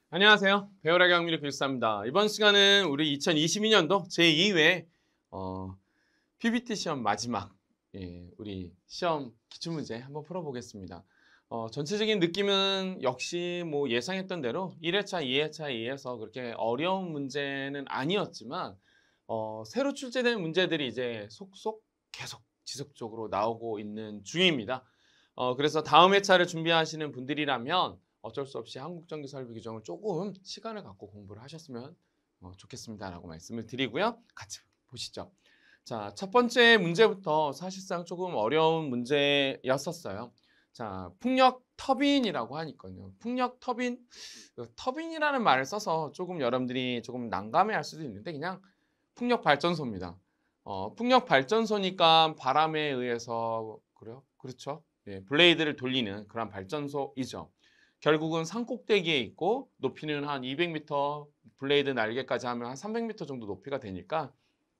안녕하세요. 배우라기 학미를 교수입니다. 이번 시간은 우리 2022년도 제2회 PBT 시험 마지막 우리 시험 기출문제 한번 풀어보겠습니다. 전체적인 느낌은 역시 뭐 예상했던 대로 1회차, 2회차에 의해서 그렇게 어려운 문제는 아니었지만 새로 출제된 문제들이 이제 속속 계속 지속적으로 나오고 있는 중입니다. 그래서 다음 회차를 준비하시는 분들이라면 어쩔 수 없이 한국전기 설비 규정을 조금 시간을 갖고 공부를 하셨으면 좋겠습니다라고 말씀을 드리고요. 같이 보시죠. 자, 첫 번째 문제부터 사실상 조금 어려운 문제였었어요. 자, 풍력 터빈이라고 하니까요. 풍력 터빈, 터빈이라는 말을 써서 조금 여러분들이 조금 난감해할 수도 있는데 그냥 풍력 발전소입니다. 풍력 발전소니까 바람에 의해서 그래요? 그렇죠? 예, 블레이드를 돌리는 그런 발전소이죠. 결국은 산 꼭대기에 있고 높이는 한 200m, 블레이드 날개까지 하면 한 300m 정도 높이가 되니까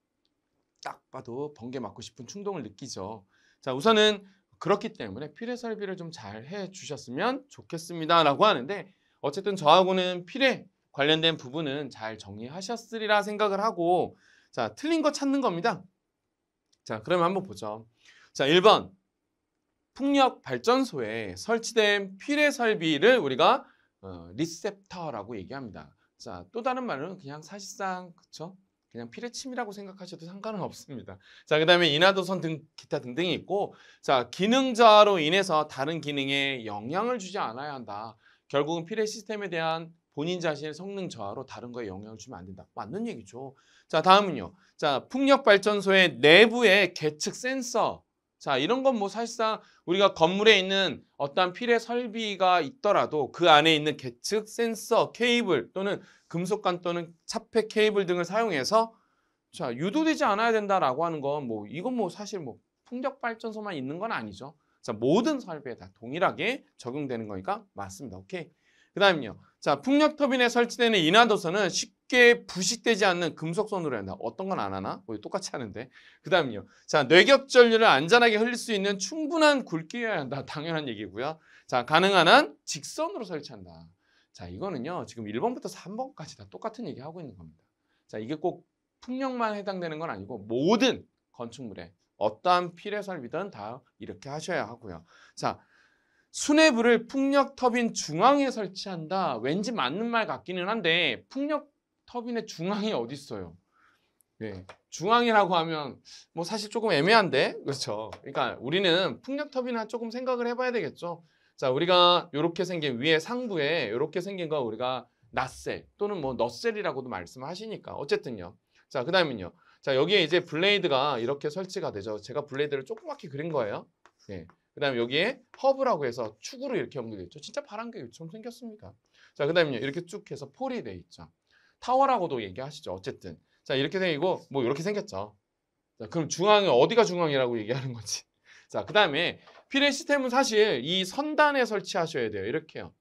딱 봐도 번개 맞고 싶은 충동을 느끼죠. 자, 우선은 그렇기 때문에 필해 설비를 좀 잘 해 주셨으면 좋겠습니다라고 하는데 어쨌든 저하고는 필해 관련된 부분은 잘 정리하셨으리라 생각을 하고 자, 틀린 거 찾는 겁니다. 자, 그러면 한번 보죠. 자, 1번. 풍력 발전소에 설치된 필해 설비를 우리가 리셉터라고 얘기합니다. 자, 또 다른 말은 그냥 사실상 그쵸? 그냥 필해침이라고 생각하셔도 상관은 없습니다. 자, 그다음에 인하도선 등 기타 등등이 있고 자, 기능 저하로 인해서 다른 기능에 영향을 주지 않아야 한다. 결국은 필해 시스템에 대한 본인 자신의 성능 저하로 다른 거에 영향을 주면 안 된다. 맞는 얘기죠. 자, 다음은요. 자, 풍력 발전소의 내부에 계측 센서 자, 이런 건 뭐 사실상 우리가 건물에 있는 어떠한 필해 설비가 있더라도 그 안에 있는 계측, 센서, 케이블 또는 금속관 또는 차폐 케이블 등을 사용해서 자, 유도되지 않아야 된다라고 하는 건 뭐 이건 뭐 사실 뭐 풍력 발전소만 있는 건 아니죠. 자, 모든 설비에 다 동일하게 적용되는 거니까 맞습니다. 오케이. 그다음요. 자, 풍력 터빈에 설치되는 인하도선은 쉽게 부식되지 않는 금속선으로 한다. 어떤 건 안 하나? 뭐 똑같이 하는데. 그다음요. 자, 뇌격 전류를 안전하게 흘릴 수 있는 충분한 굵기여야 한다. 당연한 얘기고요. 자, 가능한 한 직선으로 설치한다. 자, 이거는요. 지금 1번부터 3번까지 다 똑같은 얘기 하고 있는 겁니다. 자, 이게 꼭 풍력만 해당되는 건 아니고 모든 건축물에 어떠한 필해 설비든 다 이렇게 하셔야 하고요. 자, 수뇌부를 풍력 터빈 중앙에 설치한다. 왠지 맞는 말 같기는 한데 풍력 터빈의 중앙이 어디 있어요? 네, 중앙이라고 하면 뭐 사실 조금 애매한데 그렇죠. 그러니까 우리는 풍력 터빈을 조금 생각을 해봐야 되겠죠. 자, 우리가 이렇게 생긴 위에 상부에 이렇게 생긴 거 우리가 낫셀 또는 뭐 너셀이라고도 말씀하시니까 어쨌든요. 자, 그다음은요. 자, 여기에 이제 블레이드가 이렇게 설치가 되죠. 제가 블레이드를 조그맣게 그린 거예요. 네. 그다음에 여기에 허브라고 해서 축으로 이렇게 연결돼 있죠. 진짜 바람개처럼 생겼습니다. 자, 그다음에 이렇게 쭉 해서 폴이 돼 있죠. 타워라고도 얘기하시죠. 어쨌든. 자, 이렇게 생기고 뭐 이렇게 생겼죠. 자, 그럼 중앙이 어디가 중앙이라고 얘기하는 거지? 자, 그다음에 필해 시스템은 사실 이 선단에 설치하셔야 돼요. 이렇게요.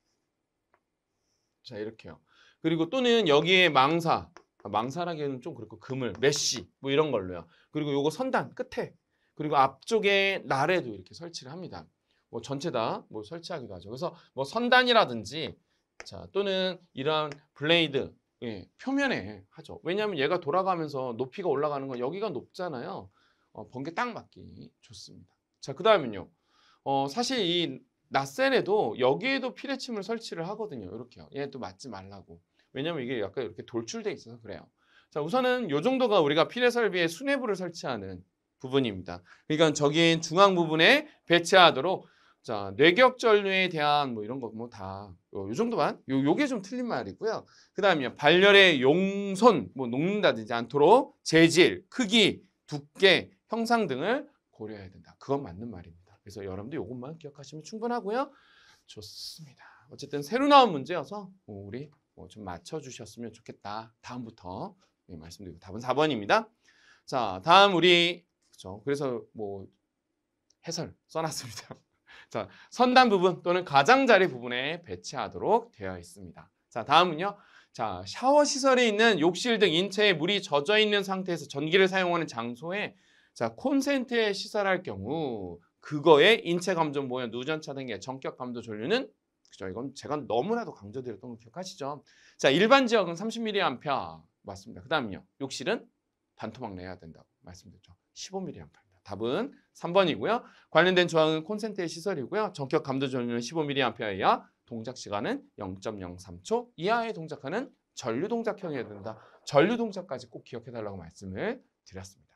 자, 이렇게요. 그리고 또는 여기에 망사라기에는 좀 그렇고 그물, 메쉬 뭐 이런 걸로요. 그리고 요거 선단 끝에 그리고 앞쪽에 날에도 이렇게 설치를 합니다. 뭐 전체 다 뭐 설치하기도 하죠. 그래서 뭐 선단이라든지 자, 또는 이런 블레이드 예, 표면에 하죠. 왜냐하면 얘가 돌아가면서 높이가 올라가는 건 여기가 높잖아요. 번개 딱 맞기 좋습니다. 자, 그다음은요. 사실 이 낫셀에도 여기에도 피레침을 설치를 하거든요. 이렇게요. 얘도 맞지 말라고. 왜냐면 이게 약간 이렇게 돌출돼 있어서 그래요. 자, 우선은 이 정도가 우리가 피레 설비에 수뇌부를 설치하는 부분입니다. 그러니까 저기 중앙 부분에 배치하도록 자, 뇌격 전류에 대한 뭐 이런 거 뭐 다 요 정도만 요게 좀 틀린 말이고요. 그다음에 발열의 용손 뭐 녹는다든지 않도록 재질, 크기, 두께, 형상 등을 고려해야 된다. 그건 맞는 말입니다. 그래서 여러분들 이것만 기억하시면 충분하고요. 좋습니다. 어쨌든 새로 나온 문제여서 우리 좀 맞춰주셨으면 좋겠다. 다음부터 말씀드리고 답은 4번입니다. 자, 다음 우리 그렇죠. 그래서 뭐 해설 써놨습니다. 자, 선단 부분 또는 가장자리 부분에 배치하도록 되어 있습니다. 자, 다음은요. 자, 샤워 시설에 있는 욕실 등 인체에 물이 젖어 있는 상태에서 전기를 사용하는 장소에 자, 콘센트에 시설할 경우 그거에 인체 감전, 모연, 누전차 등의 전격 감도 전류는 그죠? 이건 제가 너무나도 강조드렸던 거 기억하시죠? 자, 일반 지역은 30mA 맞습니다. 그 다음요. 욕실은 반토막 내야 된다고 말씀드렸죠. 15mA입니다. 답은 3번이고요. 관련된 조항은 콘센트의 시설이고요. 전격 감도 전류는 15mA 이하, 동작 시간은 0.03초 이하의 동작하는 전류 동작형이어야 된다. 전류 동작까지 꼭 기억해달라고 말씀을 드렸습니다.